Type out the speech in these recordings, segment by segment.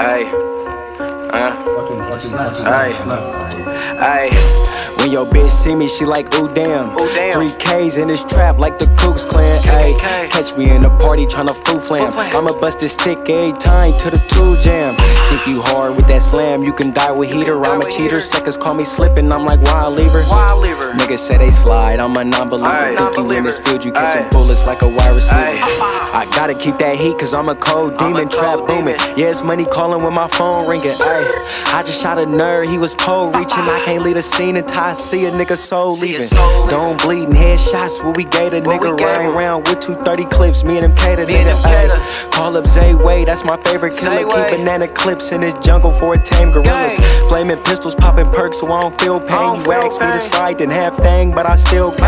Ay, when your bitch see me, she like, ooh damn. 3Ks in this trap like the Kooks Clan. Ay, catch me in the party tryna foo flam. I'ma bust this stick every time to the tool jam. Think you hard with that slam, you can die with heater. I'm a cheater, suckers call me slippin', I'm like wild lever. Niggas say they slide, I'm a non-believer. Think you in this field, you catchin' bullets like a wide receiver. I gotta keep that heat cause I'm a cold demon, trap booming. Yeah, it's money calling when my phone ringing. Ay, I just shot a nerd, he was pole reaching. I can't leave a scene until I see a nigga soul leaving. Don't bleedin' headshots, what we gave a nigga. Riding around with 230 clips, me and him cater nigga. Ay, call up Zay Way, that's my favorite killer. Keep banana clips in this jungle for a tame gorillas. Flaming pistols, popping perks so I don't feel pain. You asked me to slide, then half thing, but I still came.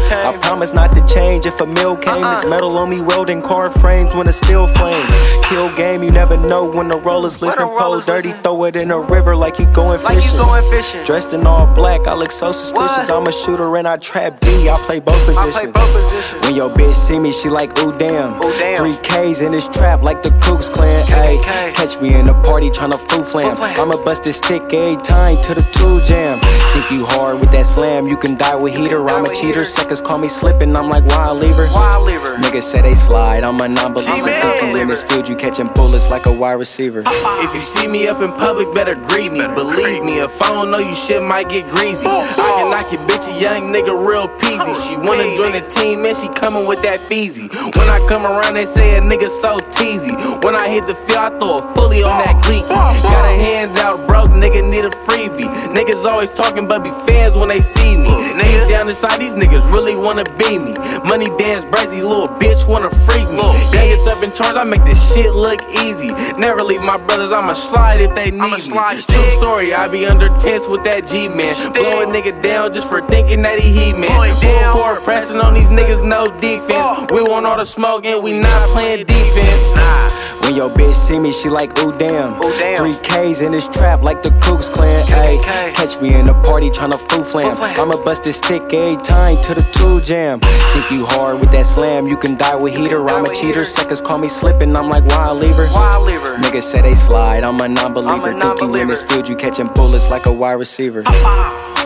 I promise not to change if a mill came. This metal on me welding car frames when it's still flame. Kill game, you never know when the rollers listening. Pose dirty, throw it in a river like you going fishing. Dressed in all black, I look so suspicious. I'm a shooter and I trap B, I play both positions. When your bitch see me, she like, ooh damn. 3Ks in this trap like the Kooks Clan. Ay, catch me in the party tryna foo flam. I'ma bust this stick every time to the tool jam. Think you hard with that slam, you can die with heater. I'm a cheater, suckers call me slippin', I'm like wild lever. Niggas say they slide, I'm a non-believer. Think you in this field, you catchin' bullets like a wide receiver. If you see me up in public, better greet me. Believe me, if I don't know you, shit might get greasy. I can knock your bitch, a young nigga, real peasy. She wanna join the team, man, she coming with that feezy. When I come around, they say a nigga so teasy. When I hit the field, I throw it fully on that gleeky. Got a hand out, broke nigga need a freebie. Niggas always talking, but be fans when they see me. Niggas down inside, these niggas really wanna be me. Money dance, brazy, little bitch wanna freak me. Youngest up in charge, I make this shit look easy. Never leave my brothers, I'ma slide if they need me. True story, I be under tents with that G-man. Blow a nigga down just for thinking that he He-Man. Full court pressing on these niggas, no defense. We want all the smoke and we not playing defense. When your bitch see me, she like, ooh damn. 3Ks in this trap like the Kooks Clan. Ay, catch me in the party tryna foo flam. I'ma bust this stick every time to the tool jam. Think you hard with that slam, you can die with heater. I'm a cheater, suckers call me slippin', I'm like wild lever. Niggas say they slide, I'm a non-believer. Think you in this field, you catchin' bullets like a wide receiver.